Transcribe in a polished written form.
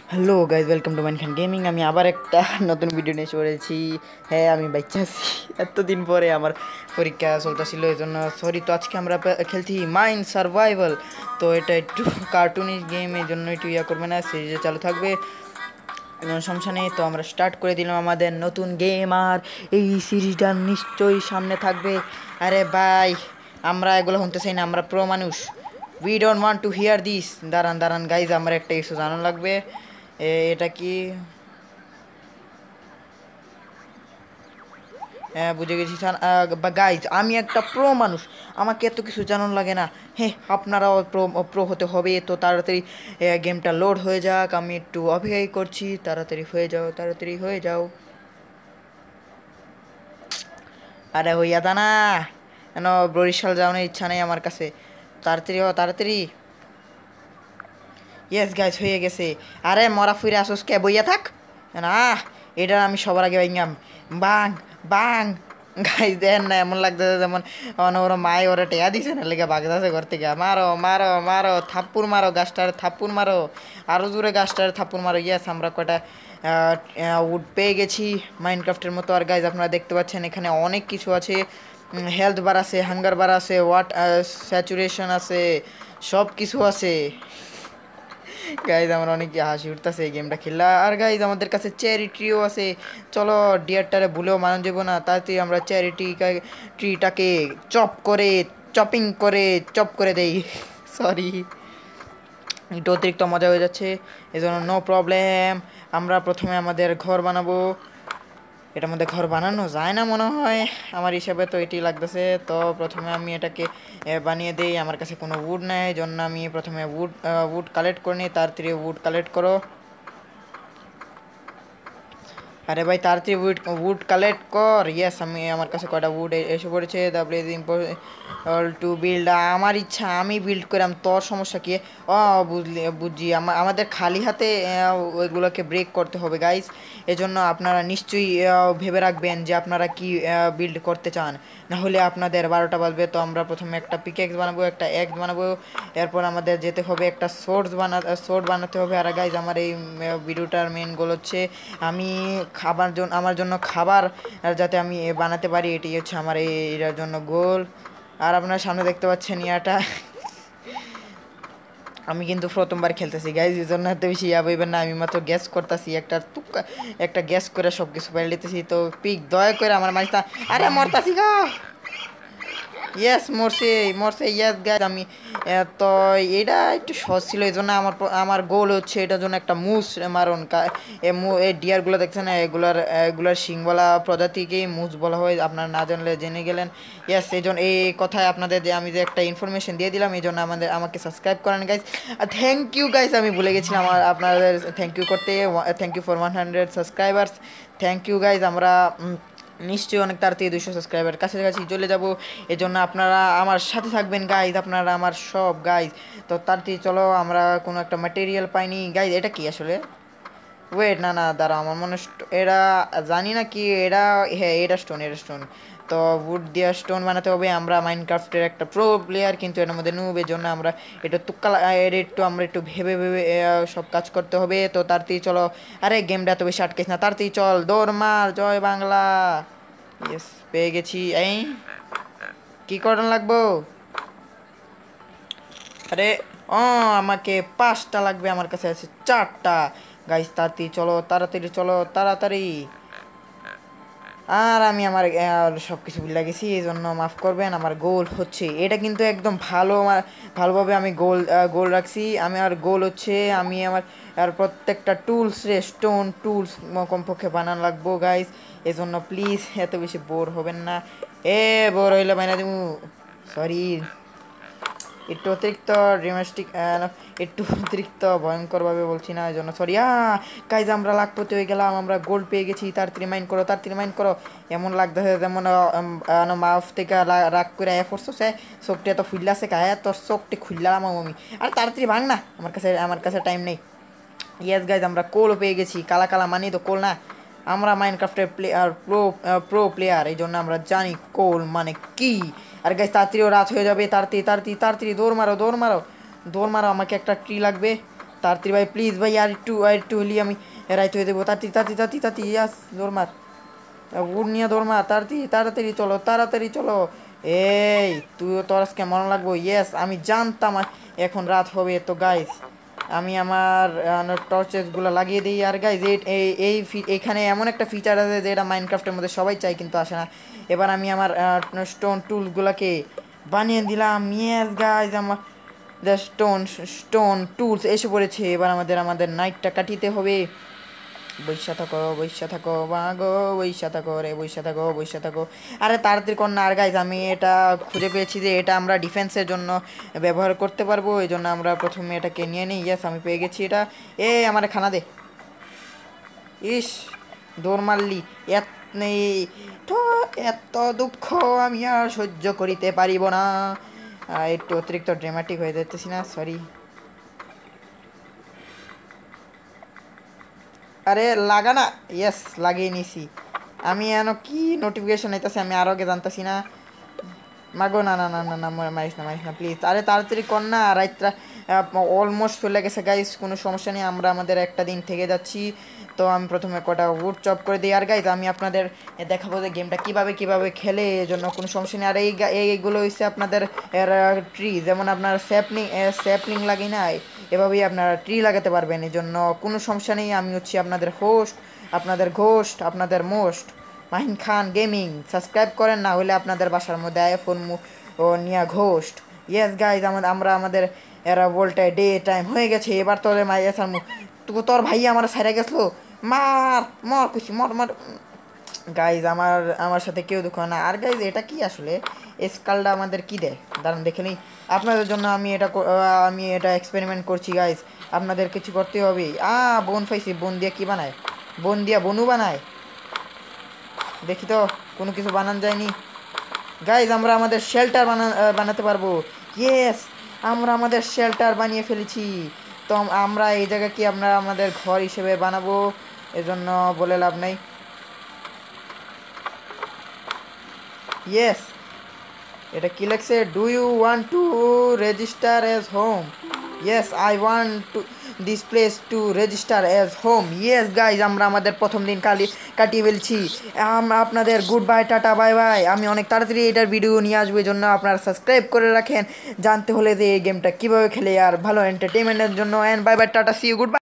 Hello guys, welcome to Mahin gaming. আমি আবার একটা নতুন ভিডিও নিয়ে চলেছি। হ্যাঁ, আমি বাচ্চা আছি। এতদিন পরে আমার পরীক্ষা চলতেছিল, এই জন্য সরি। তো আজকে আমরা খেলছি মাইন সার্ভাইভাল। তো এটা একটু কার্টুনিশ গেম, এই জন্য একটু করবে না, সিরিজে চালু থাকবে, কোনো সমস্যা নেই। তো আমরা স্টার্ট করে দিলাম আমাদের নতুন গেম, আর এই সিরিজটা নিশ্চয়ই সামনে থাকবে। আরে ভাই, আমরা এগুলো শুনতে চাই না, আমরা প্রো মানুষ। We don't want to hear this. দাঁড়ান দাঁড়ান গাইজ, আমার একটা ইস্যু জানানো লাগবে। এটা কি? হ্যাঁ, বুঝে গেছি গাইজ, আমি একটা প্রো মানুষ, আমাকে এত কিছু জানানো লাগে না। হ্যাঁ, আপনারাও প্রো প্রো হতে হবে। তো তাড়াতাড়ি গেমটা লোড হয়ে যাক, আমি একটু অপেক্ষাই করছি। তাড়াতাড়ি হয়ে যাও, তাড়াতাড়ি হয়ে যাও। আরে হইয়া তা না, কেন বরিশাল যাওয়ার ইচ্ছা নেই আমার কাছে। তাড়াতাড়ি হ, তাড়াতাড়ি। ইয়েস গাইজ, হয়ে গেছে। আরে মরা ফিরে আসোস কে, বইয়া থাক না। এটা আমি সবার আগে ভাইঙ্গাম। বাং বাং। গাইজ দেন না, এমন লাগতেছে যেমন ওর মায় ওরা টেয়া দিছে না, লেগে বাগদাছে ঘর থেকে। মারো মারো মারো, থাপ্পুর মারো গাছটার, থাপ্পুর মারো, আরও জোরে গাছটার থাপ্পুর মারো। ইয়েস, আমরা কটা উড পেয়ে গেছি মাইনক্রাফটের মতো। আর গাইজ আপনারা দেখতে পাচ্ছেন এখানে অনেক কিছু আছে। হেলথ বার আছে, হাঙ্গার বার আছে, স্যাচুরেশন আছে, সব কিছু আছে। গাইজ আমার অনেক হাসি উঠতেছে এই গেমটা খেললা। আর গাইজ আমাদের কাছে ট্রিও আছে। চলো, ডিয়ারটারে ভুলেও মানা যাবো না, তাড়াতাড়ি আমরা ট্রিটাকে চপ করে দেই। সরি, একটু অতিরিক্ত মজা হয়ে যাচ্ছে, এই জন্য নো প্রবলেম। আমরা প্রথমে আমাদের ঘর বানাবো। এটার মধ্যে ঘর বানানো যায় না মনে হয়, আমার হিসাবে তো এটি লাগতেছে। তো প্রথমে আমি এটাকে বানিয়ে দিই। আমার কাছে কোনো উড নেই, এই জন্য আমি প্রথমে উড কালেক্ট করে নিই। তাড়াতাড়ি উড কালেক্ট করো। আরে ভাই তাড়াতাড়ি উড কালেক্ট কর। ইয়েস, আমার কাছে কয়টা উড এসে পড়েছে। তারপরে ইম্পসিবল টু বিল্ড, আমার ইচ্ছা আমি বিল্ড করাম, তোর সমস্যা কি? ও বুঝছি, আমাদের খালি হাতে ওইগুলোকে ব্রেক করতে হবে গাইস। এজন্য আপনারা নিশ্চয়ই ভেবে রাখবেন যে আপনারা কি বিল্ড করতে চান, না হলে আপনাদের 12টা বাজবে। তো আমরা প্রথমে একটা পিকেক্স বানাবো, একটা এক্স বানাবো, এরপর আমাদের যেতে হবে একটা সোর্ড বানাতে হবে। আর গাইজ আমার এই ভিডিওটার মেন গোল হচ্ছে আমি আমার জন্য খাবার যাতে আমি বানাতে পারি, এটি হচ্ছে আমার এটার জন্য গোল। আর আপনার সামনে দেখতে পাচ্ছেন ইয়াটা, আমি কিন্তু প্রথমবার খেলতেছি গাইজ, এই জন্য এত বেশি বইবেন না। আমি মাত্র গ্যাস করতেছি, একটা গ্যাস করে সব কিছু পেরে নিতেছি। তো পিক দয়া করে আমার মাঝটা, আরে মরতাছি গা। ইয়েস, মরছে মরছে। ইয়েস গাইজ, আমি তো এটা একটু সহজ ছিল, এই জন্য আমার গোল হচ্ছে এটার জন্য একটা মুস মারণ। এই ডিয়ারগুলো দেখছেন, এগুলার শিংওয়ালা প্রজাতিকেই মুস বলা হয়, আপনারা না জানলে জেনে গেলেন। ইয়েস, এই জন্য এই কথায় আপনাদের আমি যে একটা ইনফরমেশন দিয়ে দিলাম, এই জন্য আমাকে সাবস্ক্রাইব করেন গাইজ। থ্যাংক ইউ গাইজ, আমি ভুলে গেছিলাম আপনাদের থ্যাংক ইউ করতে। Thank you for 100 subscribers. Thank you guys. আমরা নিশ্চয়ই অনেক তাড়াতাড়ি 200 সাবস্ক্রাইবার কাছাকাছি চলে যাব, এই জন্য আপনারা আমার সাথে থাকবেন গাইজ, আপনারা আমার সব গাইজ। তো তাড়াতাড়ি চলো, আমরা কোনো একটা ম্যাটেরিয়াল পাইনি গাইজ। এটা কি আসলে? ওয়েট, না না দাঁড়া, আমার মনে এরা জানি না কি এটা। হ্যাঁ, এটা স্টোন। তো উড দিয়ে স্টোন বানাতে হবে। আমরা মাইনক্রাফটের একটা প্রো প্লেয়ার, কিন্তু এর মধ্যে নুব, এর জন্য আমরা এটা আমরা একটু ভেবে ভেবে সব কাজ করতে হবে। তো তাড়াতাড়ি চলো, আরে গেমটা এত বেশি আটকেছ না, তাড়াতাড়ি চল, দৌড় মার, জয় বাংলা। ইয়েস, পেয়ে গেছি। এই কি করার লাগবো? আরে ও, আমাকে 5টা লাগবে, আমার কাছে আছে 4টা। গাইস তাড়াতাড়ি চলো তাড়াতাড়ি। আর আমি আমার সব কিছু ভুলে গেছি, এই জন্য মাফ করবেন। আমার গোল হচ্ছে এটা, কিন্তু একদম ভালোভাবে আমি গোল রাখছি। আমার গোল হচ্ছে আমি আর প্রত্যেকটা স্টোন টুলস কমপক্ষে বানানো লাগবো গাইস। এই জন্য প্লিজ এত বেশি বোর হবেন না। বোর হইলে বানা দিব, সরি। একটু অতিরিক্ত ড্রামাস্টিক, একটু অতিরিক্ত ভয়ঙ্করভাবে বলছি না, এই জন্য সরি। গাইজ, আমরা লাখপতি হয়ে গেলাম, আমরা গোল্ড পেয়ে গেছি। তাড়াতাড়ি মাইন করো। এমন লাগতেছে যেমন মাফ থেকে রাগ করে পড়ছো, সে চোখটি এত ফুললাছে কায়, তোর চোখটি খুললাম আমি। আর তাড়াতাড়ি ভাঙ না, আমার কাছে টাইম নেই। ইয়েস গাইজ, আমরা কোলও পেয়ে গেছি। কালা কালা মানি তো কোল না, আমরা মাইনক্রাফটের প্লেয়ার, প্রো প্লেয়ার, এই জন্য আমরা জানি কোল মানে কি। আর গাইজ তাড়াতাড়িও রাত হয়ে যাবে, তাড়াতাড়ি দৌড় মারো। আমাকে একটা ট্রি লাগবে, তাড়াতাড়ি ভাই প্লিজ ভাই, আর একটু হলি আমি রাইতে হয়ে দেবো। তাড়াতাড়ি তাড়াতাড়ি তাড়াতাড়ি তাড়াতাড়ি, ইয়াস দৌড় মার, উড় নিয়ে দৌড় মার, তাড়াতাড়ি তাড়াতাড়ি চলো তাড়াতাড়ি চলো। এই তুইও তোর আজকে মনে লাগবো। ইয়েস, আমি জানতাম এখন রাত হবে। তো গাইস আমি আমার টর্চেসগুলো লাগিয়ে দিই। আর গাইজ এইখানে এমন একটা ফিচার আছে যেটা মাইনক্রাফটের মধ্যে সবাই চায় কিন্তু আসে না। এবার আমি আমার স্টোন টুলসগুলোকে বানিয়ে দিলাম। ইয়েস গাইজ, আমার স্টোন টুলস এসে পড়েছে। এবার আমাদের নাইটটা কাটিতে হবে। বৈশা থাকো বাগো, বৈশা থাকো রে, বৈশা থাকো বৈশা থাকো। আরে তাড়াতাড়ি কর না। আর গাইজ আমি এটা খুঁজে পেয়েছি যে এটা আমরা ডিফেন্সের জন্য ব্যবহার করতে পারবো, এই জন্য আমরা প্রথমে এটাকে নিয়ে নিই। ইয়েস, আমি পেয়ে গেছি এটা। আমার খানা দে। ইস, দৌড় মারলি। এত নেই তো, এত দুঃখ আমি আর সহ্য করিতে পারিব না। একটু অতিরিক্ত ড্রামাটিক হয়ে যাচ্তেছি না, সরি। আরে লাগা না। ইয়েস, লাগিয়ে নিছি। আমি এন কি নোটিফিকেশন আইতাছে আমি আরো আগে জানতাছি না। মাগো, না না না না না, মারিস না মারিস না প্লিজ। আরে তাড়াতাড়ি কর না, রাইতরা অলমোস্ট চলে গেছে গাইস। কোনো সমস্যা নেই, আমরা আমাদের একটা দিন থেকে যাচ্ছি। তো আমি প্রথমে কটা উড চপ করে দিই। আর গাইজ আমি আপনাদের দেখাবো যে গেমটা কীভাবে খেলে, এজন্য কোনো সমস্যা নেই। আর এইগুলো হচ্ছে আপনাদের ট্রি, যেমন আপনার স্যাপলিং লাগে না, এভাবেই আপনারা ট্রি লাগাতে পারবেন। এই জন্য কোনো সমস্যা নেই। আমি হচ্ছি আপনাদের হোস্ট, আপনাদের ঘোস্ট, আপনাদের most, Mahin Khan gaming. Subscribe করেন না হলে আপনাদের বাসার মধ্যে আইফোন ও নিয়া ঘোস্ট। ইয়েস গাইজ, আমরা আমাদের এরা বলতে ডে টাইম হয়ে গেছে। এবার তোর এসার তোর ভাই আমার সাইডে গেছিলো। মার মর খুশি, মর মর। গাইজ আমার সাথে কেউ দুঃখ না। আর গাইজ এটা কি আসলে স্কালটা আমাদের কি দেয় দাঁড়ান দেখে নিই। আপনাদের জন্য আমি এটা এক্সপেরিমেন্ট করছি গাইজ, আপনাদের কিছু করতে হবে। বোন পাইছি, বোন দিয়ে কি বানায়? বোন দিয়া বনু বানায়, দেখি তো কোনো কিছু বানানো যায়নি। গাইজ আমরা আমাদের শেল্টার বানাতে পারবো। ইয়েস, আমরা আমাদের শেল্টার বানিয়ে ফেলেছি। তো আমরা এই জায়গা কি আমরা আমাদের ঘর হিসেবে বানাবো, এজন্য বলে লাভ নাই। ইয়েস, এটা কি লেখছে? Do you want to register as home? Yes, I want to this place to register as home. Yes guys, আমরা আমাদের প্রথম দিন কাটিয়ে ফেলছি। আপনাদের গুড বাই, টাটা, বাই বাই। আমি অনেক তাড়াতাড়ি এটার ভিডিও নিয়ে আসবো, এই জন্য আপনারা সাবস্ক্রাইব করে রাখেন জানতে হলে যে এই গেমটা কীভাবে খেলে আর ভালো এন্টারটেনমেন্টের জন্য। অ্যান্ড বাই বাই, টাটা, সি ইউ, গুড বাই।